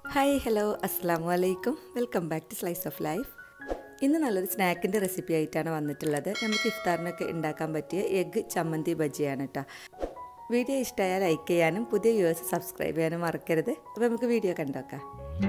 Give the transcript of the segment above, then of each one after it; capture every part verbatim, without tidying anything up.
Hi, hello, assalamu alaikum. Welcome back to Slice of Life. ഇന്ന് നല്ലൊരു സ്നാക്കിൻ്റെ recipe ആയിട്ടാണ് വന്നിട്ടുള്ളത്. നമുക്ക് ഇഫ്താറിനൊക്കെ ഉണ്ടാക്കാൻ പറ്റിയ എഗ് ചമ്മന്തി ബജിയാണ് കേട്ടോ. വീഡിയോ ഇഷ്ടമായാൽ ലൈക്ക് ചെയ്യാനും പുതിയ വ്യൂവേഴ്സ് സബ്സ്ക്രൈബ് ചെയ്യാനും മറക്കരുത്. അപ്പോൾ നമുക്ക് വീഡിയോ കണ്ടോക്കാം.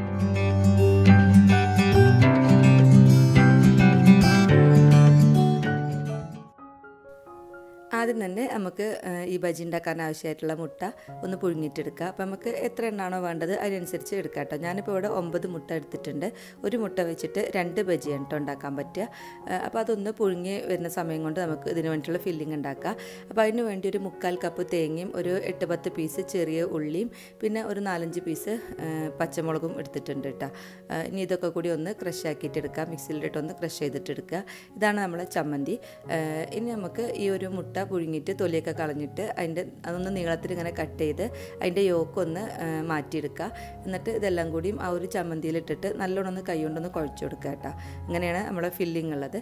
ആദ്യം തന്നെ നമുക്ക് ഈ ബജി ഉണ്ടാക്കാൻ ആവശ്യമായിട്ടുള്ള മുട്ട ഒന്ന് പുഴുങ്ങിയിട്ടെടുക്കുക. അപ്പോൾ നമുക്ക് എത്ര എണ്ണാണോ വേണ്ടത് അതിനനുസരിച്ച് എടുക്കാം കേട്ടോ. ഞാനിപ്പോൾ ഇവിടെ ഒമ്പത് മുട്ട എടുത്തിട്ടുണ്ട്. ഒരു മുട്ട വെച്ചിട്ട് രണ്ട് ബജിയാണ് കേട്ടോ ഉണ്ടാക്കാൻ പറ്റുക. അപ്പോൾ അതൊന്ന് പുഴുങ്ങി വരുന്ന സമയം കൊണ്ട് നമുക്ക് ഇതിന് വേണ്ടിയിട്ടുള്ള ഫില്ലിംഗ് ഉണ്ടാക്കാം. അപ്പോൾ അതിന് വേണ്ടി ഒരു മുക്കാൽ കപ്പ് തേങ്ങയും ഒരു എട്ട് പത്ത് പീസ് ചെറിയ ഉള്ളിയും പിന്നെ ഒരു നാലഞ്ച് പീസ് പച്ചമുളകും എടുത്തിട്ടുണ്ട് കേട്ടോ. ഇനി ഇതൊക്കെ കൂടി ഒന്ന് ക്രഷ് ആക്കിയിട്ട് എടുക്കുക. മിക്സിയിലിട്ട് ഒന്ന് ക്രഷ് ചെയ്തിട്ടെടുക്കുക. ഇതാണ് നമ്മളെ ചമ്മന്തി. ഇനി നമുക്ക് ഈ ഒരു മുട്ട പുഴുങ്ങിയിട്ട് തൊലിയൊക്കെ കളഞ്ഞിട്ട് അതിൻ്റെ അതൊന്ന് നീളത്തിൽ ഇങ്ങനെ കട്ട് ചെയ്ത് അതിൻ്റെ യോക്കൊന്ന് മാറ്റിയെടുക്കുക. എന്നിട്ട് ഇതെല്ലാം കൂടിയും ആ ഒരു ചമ്മന്തിയിലിട്ടിട്ട് നല്ലോണം ഒന്ന് കൈ കൊണ്ടൊന്ന് കുഴച്ച് കൊടുക്കുക കേട്ടോ. അങ്ങനെയാണ് നമ്മളെ ഫില്ലിംഗ് ഉള്ളത്.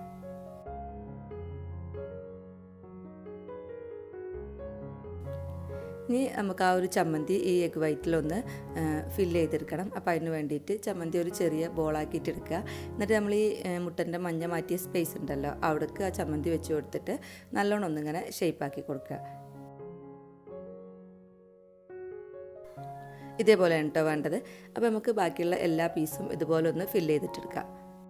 ഇനി നമുക്ക് ആ ഒരു ചമ്മന്തി ഈ എഗ് വൈറ്റിലൊന്ന് ഫില്ല് ചെയ്തെടുക്കണം. അപ്പോൾ അതിന് വേണ്ടിയിട്ട് ചമ്മന്തി ഒരു ചെറിയ ബോളാക്കിയിട്ട് എടുക്കുക. എന്നിട്ട് നമ്മൾ ഈ മുട്ടൻ്റെ മഞ്ഞ മാറ്റിയ സ്പേസ് ഉണ്ടല്ലോ അവിടേക്ക് ആ ചമ്മന്തി വെച്ച് കൊടുത്തിട്ട് നല്ലോണം ഒന്നിങ്ങനെ ഷേപ്പാക്കി കൊടുക്കുക. ഇതേപോലെയാണ് കേട്ടോ വേണ്ടത്. അപ്പോൾ നമുക്ക് ബാക്കിയുള്ള എല്ലാ പീസും ഇതുപോലെ ഒന്ന് ഫില്ല് ചെയ്തിട്ടെടുക്കാം.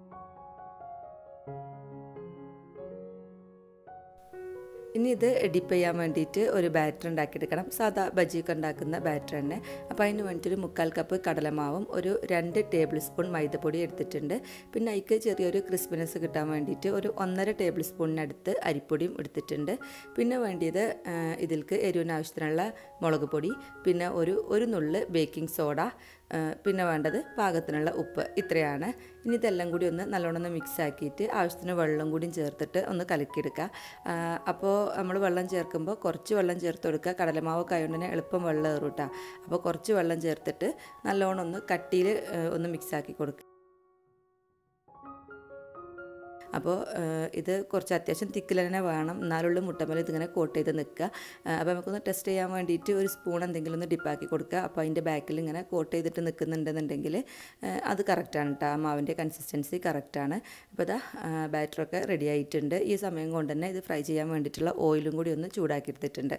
ഇനി ഇത് ഡിപ്പ് ചെയ്യാൻ വേണ്ടിയിട്ട് ഒരു ബാറ്റർ ഉണ്ടാക്കിയെടുക്കണം. സാധാ ബജിയൊക്കെ ഉണ്ടാക്കുന്ന ബാറ്റർ തന്നെ. അപ്പോൾ അതിന് വേണ്ടിയിട്ടൊരു മുക്കാൽ കപ്പ് കടലമാവും ഒരു രണ്ട് ടേബിൾ സ്പൂൺ മൈദപ്പൊടി എടുത്തിട്ടുണ്ട്. പിന്നെ അതിക്ക് ചെറിയൊരു ക്രിസ്പിനെസ് കിട്ടാൻ വേണ്ടിയിട്ട് ഒരു ഒന്നര ടേബിൾ സ്പൂണിനടുത്ത് അരിപ്പൊടിയും എടുത്തിട്ടുണ്ട്. പിന്നെ വേണ്ടിയത് ഇതിൽക്ക് എരിവിന് ആവശ്യത്തിനുള്ള മുളക് പൊടി, പിന്നെ ഒരു ഒരു നുള്ള് ബേക്കിംഗ് സോഡ, പിന്നെ വേണ്ടത് പാകത്തിനുള്ള ഉപ്പ്. ഇത്രയാണ്. ഇനി ഇതെല്ലാം കൂടി ഒന്ന് നല്ലോണം ഒന്ന് മിക്സ് ആക്കിയിട്ട് ആവശ്യത്തിന് വെള്ളം കൂടിയും ചേർത്തിട്ട് ഒന്ന് കലക്കിയെടുക്കുക. അപ്പോൾ നമ്മൾ വെള്ളം ചേർക്കുമ്പോൾ കുറച്ച് വെള്ളം ചേർത്ത് കൊടുക്കുക. കടലമാവൊക്കെ ആയതുകൊണ്ട് തന്നെ എളുപ്പം വെള്ളം ഏറും കേട്ടോ. അപ്പോൾ കുറച്ച് വെള്ളം ചേർത്തിട്ട് നല്ലോണം ഒന്ന് കട്ടിയിൽ ഒന്ന് മിക്സ് ആക്കി കൊടുക്കുക. അപ്പോൾ ഇത് കുറച്ച് അത്യാവശ്യം തിക്കിൽ തന്നെ വേണം, എന്നാലുള്ള മുട്ടമേൽ ഇതിങ്ങനെ കോട്ട് ചെയ്ത് നിൽക്കുക. അപ്പോൾ നമുക്കൊന്ന് ടെസ്റ്റ് ചെയ്യാൻ വേണ്ടിയിട്ട് ഒരു സ്പൂൺ എന്തെങ്കിലും ഒന്ന് ഡിപ്പാക്കി കൊടുക്കുക. അപ്പോൾ അതിൻ്റെ ബാക്കിൽ ഇങ്ങനെ കോട്ട് ചെയ്തിട്ട് നിൽക്കുന്നുണ്ടെന്നുണ്ടെങ്കിൽ അത് കറക്റ്റാണ് കേട്ടോ. ആ മാവിൻ്റെ കൺസിസ്റ്റൻസി കറക്റ്റാണ്. അപ്പോൾ ഇതാ ബാറ്ററൊക്കെ റെഡി ആയിട്ടുണ്ട്. ഈ സമയം കൊണ്ട് തന്നെ ഇത് ഫ്രൈ ചെയ്യാൻ വേണ്ടിയിട്ടുള്ള ഓയിലും കൂടി ഒന്ന് ചൂടാക്കി എടുത്തിട്ടുണ്ട്.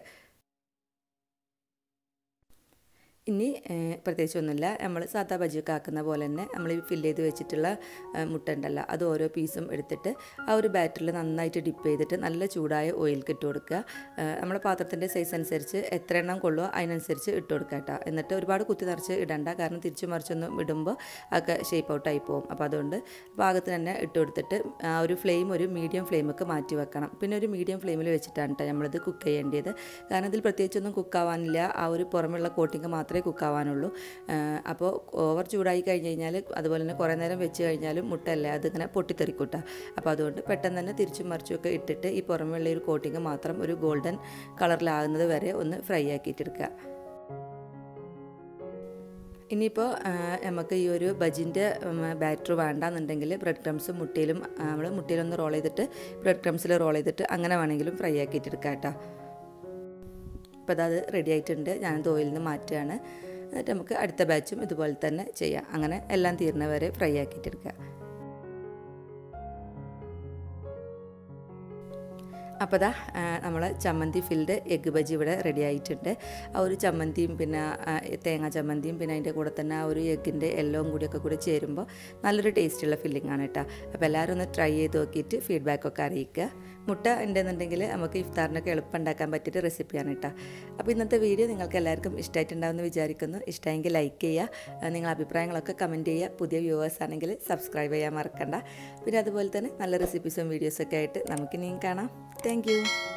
ഇനി പ്രത്യേകിച്ചൊന്നുമില്ല, നമ്മൾ സാധാ ബജിയൊക്കെ ആക്കുന്ന പോലെ തന്നെ നമ്മൾ ഈ ഫില്ല് ചെയ്ത് വെച്ചിട്ടുള്ള മുട്ട ഉണ്ടല്ലോ അത് ഓരോ പീസും എടുത്തിട്ട് ആ ഒരു ബാറ്ററിൽ നന്നായിട്ട് ഡിപ്പ് ചെയ്തിട്ട് നല്ല ചൂടായ ഓയിൽ ഇട്ട് കൊടുക്കുക. നമ്മുടെ പാത്രത്തിൻ്റെ സൈസ് അനുസരിച്ച് എത്ര എണ്ണം കൊള്ളുമോ അതിനനുസരിച്ച് ഇട്ട് കൊടുക്കുക കേട്ടോ. എന്നിട്ട് ഒരുപാട് കുത്തി നിറച്ച് ഇടണ്ട, കാരണം തിരിച്ചു മറിച്ചൊന്നും ഇടുമ്പോൾ ഒക്കെ ഷേപ്പ് ഔട്ടായി പോകും. അപ്പോൾ അതുകൊണ്ട് പാകത്തിന് തന്നെ ഇട്ട് കൊടുത്തിട്ട് ആ ഒരു ഫ്ലെയിം ഒരു മീഡിയം ഫ്ലെയിമൊക്കെ മാറ്റി വെക്കണം. പിന്നെ ഒരു മീഡിയം ഫ്ലെയിമിൽ വെച്ചിട്ടാണ് കേട്ടോ നമ്മളിത് കുക്ക് ചെയ്യേണ്ടത്. കാരണം ഇതിൽ പ്രത്യേകിച്ചൊന്നും കുക്കാവാനില്ല, ആ ഒരു പുറമെയുള്ള കോട്ടിങ് മാത്രമേ കുക്കാവാനുള്ളൂ. അപ്പോൾ ഓവർ ചൂടായി കഴിഞ്ഞ് കഴിഞ്ഞാൽ അതുപോലെ തന്നെ കുറേ നേരം വെച്ച് കഴിഞ്ഞാലും മുട്ടയല്ലേ അതിങ്ങനെ പൊട്ടിത്തെറിക്കൂട്ട. അപ്പോൾ അതുകൊണ്ട് പെട്ടെന്ന് തന്നെ തിരിച്ചും മറിച്ചുമൊക്കെ ഇട്ടിട്ട് ഈ പുറമെയുള്ള ഒരു കോട്ടിങ് മാത്രം ഒരു ഗോൾഡൻ കളറിലാകുന്നത് വരെ ഒന്ന് ഫ്രൈ ആക്കിയിട്ടെടുക്കുക. ഇനിയിപ്പോൾ നമുക്ക് ഈ ഒരു ബജിൻ്റെ ബാറ്റർ വേണ്ടാന്നുണ്ടെങ്കിൽ ബ്രെഡ് ക്രംസും മുട്ടയിലും നമ്മൾ മുട്ടയിലൊന്ന് റോൾ ചെയ്തിട്ട് ബ്രെഡ് ക്രംസിൽ റോൾ ചെയ്തിട്ട് അങ്ങനെ വേണമെങ്കിലും ഫ്രൈ ആക്കിയിട്ടെടുക്കാം കേട്ടോ. അപ്പോൾ അത് റെഡി ആയിട്ടുണ്ട്. ഞാനത് ഓയിലിൽ നിന്ന് മാറ്റുകയാണ്. എന്നിട്ട് നമുക്ക് അടുത്ത ബാച്ചും ഇതുപോലെ തന്നെ ചെയ്യാം. അങ്ങനെ എല്ലാം തീർന്നവരെ ഫ്രൈ ആക്കിയിട്ടെടുക്കുക. അപ്പോൾ ദാ നമ്മൾ ചമ്മന്തി ഫിൽഡ് എഗ് ബജി ഇവിടെ റെഡി ആയിട്ടുണ്ട്. ആ ഒരു ചമ്മന്തിയും പിന്നെ തേങ്ങ ചമ്മന്തിയും പിന്നെ അതിൻ്റെ കൂടെ തന്നെ ആ ഒരു എഗ്ഗിൻ്റെ എല്ലാം കൂടിയൊക്കെ കൂടി ചേരുമ്പോൾ നല്ലൊരു ടേസ്റ്റുള്ള ഫില്ലിംഗ് ആണ് കേട്ടോ. അപ്പോൾ എല്ലാവരും ഒന്ന് ട്രൈ ചെയ്ത് നോക്കിയിട്ട് ഫീഡ്ബാക്കൊക്കെ അറിയിക്കുക. മുട്ട ഉണ്ടെന്നുണ്ടെങ്കിൽ നമുക്ക് ഇഫ്താറിനൊക്കെ എളുപ്പം ഉണ്ടാക്കാൻ പറ്റിയിട്ട് റെസിപ്പിയാണ് കേട്ടോ. അപ്പോൾ ഇന്നത്തെ വീഡിയോ നിങ്ങൾക്ക് എല്ലാവർക്കും ഇഷ്ടമായിട്ടുണ്ടാവുമെന്ന് വിചാരിക്കുന്നു. ഇഷ്ടമെങ്കിൽ ലൈക്ക് ചെയ്യുക, നിങ്ങളുടെ അഭിപ്രായങ്ങളൊക്കെ കമൻറ്റ് ചെയ്യുക. പുതിയ വ്യൂവേഴ്സ് ആണെങ്കിൽ സബ്സ്ക്രൈബ് ചെയ്യാൻ മറക്കണ്ട. പിന്നെ അതുപോലെ തന്നെ നല്ല റെസിപ്പീസും വീഡിയോസൊക്കെ ആയിട്ട് നമുക്കിനിയും കാണാം. Thank you.